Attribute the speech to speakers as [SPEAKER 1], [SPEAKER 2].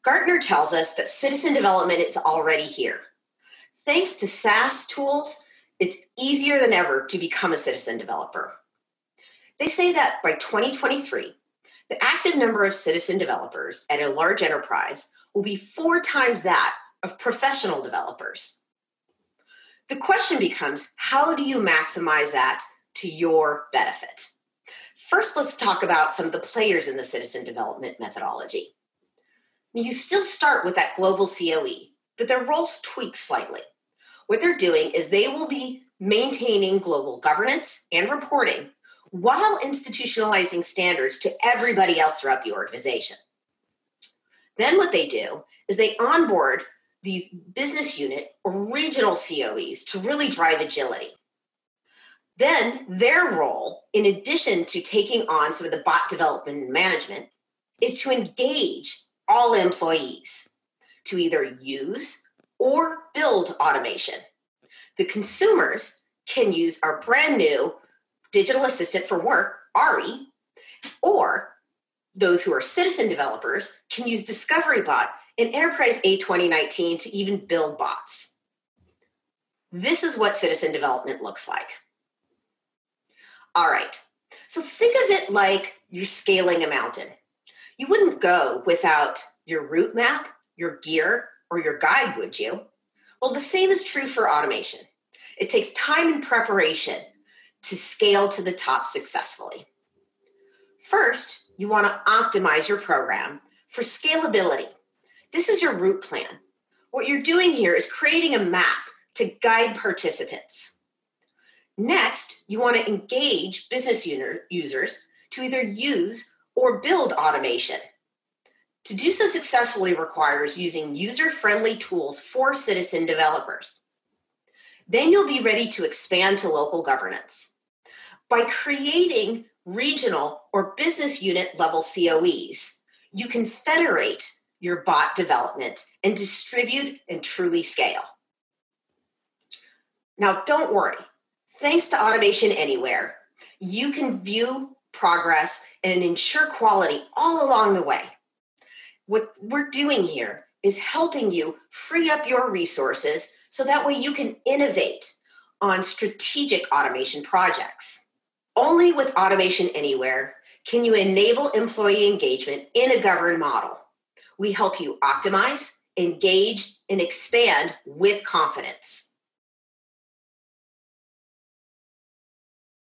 [SPEAKER 1] Gartner tells us that citizen development is already here. Thanks to SaaS tools, it's easier than ever to become a citizen developer. They say that by 2023, the active number of citizen developers at a large enterprise will be 4 times that of professional developers. The question becomes, how do you maximize that to your benefit? First, let's talk about some of the players in the citizen development methodology. You still start with that global COE, but their roles tweak slightly. What they're doing is they will be maintaining global governance and reporting while institutionalizing standards to everybody else throughout the organization. Then what they do is they onboard these business unit or regional COEs to really drive agility. Then their role, in addition to taking on some of the bot development and management, is to engage all employees to either use or build automation. The consumers can use our brand new Digital Assistant for Work, ARI, or those who are citizen developers can use Discovery Bot in Enterprise A 2019 to even build bots. This is what citizen development looks like. All right, so think of it like you're scaling a mountain. You wouldn't go without your route map, your gear, or your guide, would you? Well, the same is true for automation. It takes time and preparation to scale to the top successfully. First, you want to optimize your program for scalability. This is your route plan. What you're doing here is creating a map to guide participants. Next, you want to engage business users to either use or build automation. To do so successfully requires using user-friendly tools for citizen developers. Then you'll be ready to expand to local governance. By creating regional or business unit level COEs, you can federate your bot development and distribute and truly scale. Now, don't worry. Thanks to Automation Anywhere, you can view progress and ensure quality all along the way. What we're doing here is helping you free up your resources so that way you can innovate on strategic automation projects. Only with Automation Anywhere can you enable employee engagement in a governed model. We help you optimize, engage, and expand with confidence.